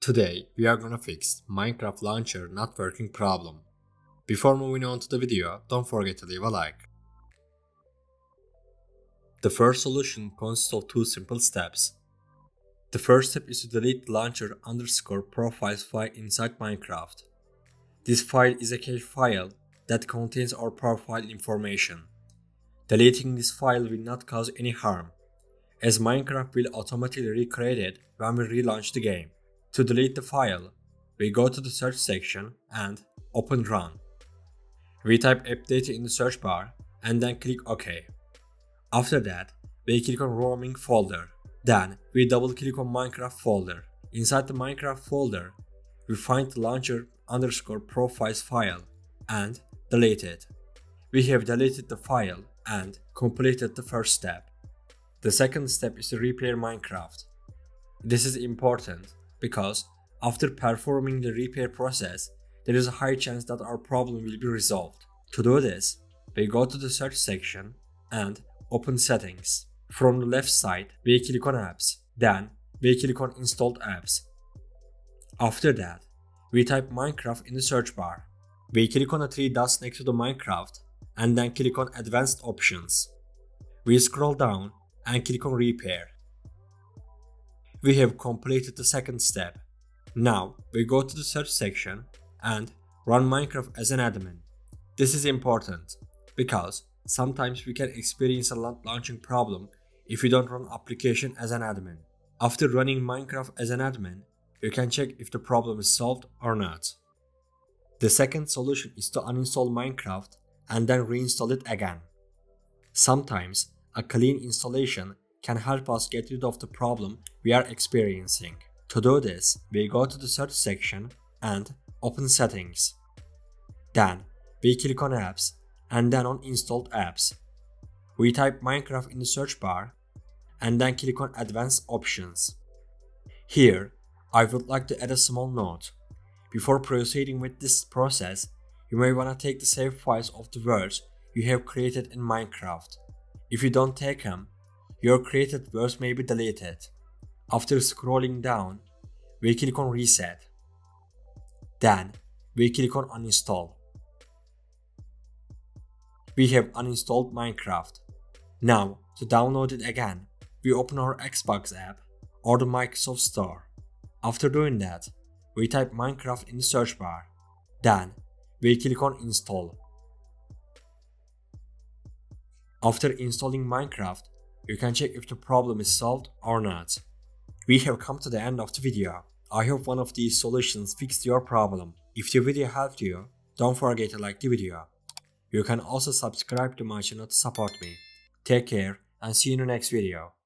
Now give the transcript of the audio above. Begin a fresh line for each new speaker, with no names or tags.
Today, we are gonna fix Minecraft launcher not working problem. Before moving on to the video, don't forget to leave a like. The first solution consists of two simple steps. The first step is to delete launcher underscore profiles file inside Minecraft. This file is a cache file that contains our profile information. Deleting this file will not cause any harm, as Minecraft will automatically recreate it when we relaunch the game. To delete the file, we go to the search section and open run. We type update in the search bar and then click OK. After that, we click on roaming folder. Then we double click on Minecraft folder. Inside the Minecraft folder, we find the launcher underscore profiles file and delete it. We have deleted the file and completed the first step. The second step is to repair Minecraft. This is important because after performing the repair process, there is a high chance that our problem will be resolved. To do this, we go to the search section and open settings. From the left side, we click on apps. Then we click on installed apps. After that, we type Minecraft in the search bar. We click on the three dots next to the Minecraft and then click on advanced options. We scroll down and click on repair. We have completed the second step. Now we go to the search section and run Minecraft as an admin. This is important because sometimes we can experience a launching problem if we don't run application as an admin. After running Minecraft as an admin, you can check if the problem is solved or not. The second solution is to uninstall Minecraft and then reinstall it again. Sometimes a clean installation can help us get rid of the problem we are experiencing. To do this, we go to the search section and open settings. Then we click on apps and then on installed apps. We type Minecraft in the search bar and then click on advanced options. Here, I would like to add a small note. Before proceeding with this process, you may want to take the save files of the words you have created in Minecraft. If you don't take them, your created words may be deleted. After scrolling down, we click on reset. Then we click on uninstall. We have uninstalled Minecraft. Now to download it again, we open our Xbox app or the Microsoft Store. After doing that, we type Minecraft in the search bar. Then we click on install. After installing Minecraft, you can check if the problem is solved or not. We have come to the end of the video. I hope one of these solutions fixed your problem. If the video helped you, don't forget to like the video. You can also subscribe to my channel to support me. Take care and see you in the next video.